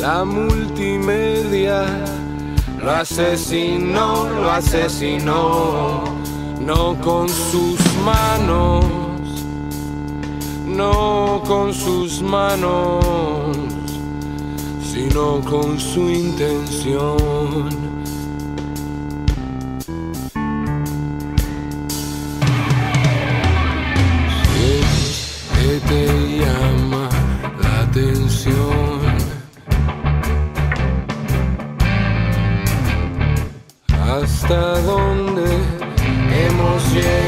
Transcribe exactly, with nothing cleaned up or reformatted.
la multimedia lo asesinó, lo asesinó, no con sus manos, no con sus manos, sino con su intención. Que te llama la atención, hasta dónde hemos llegado.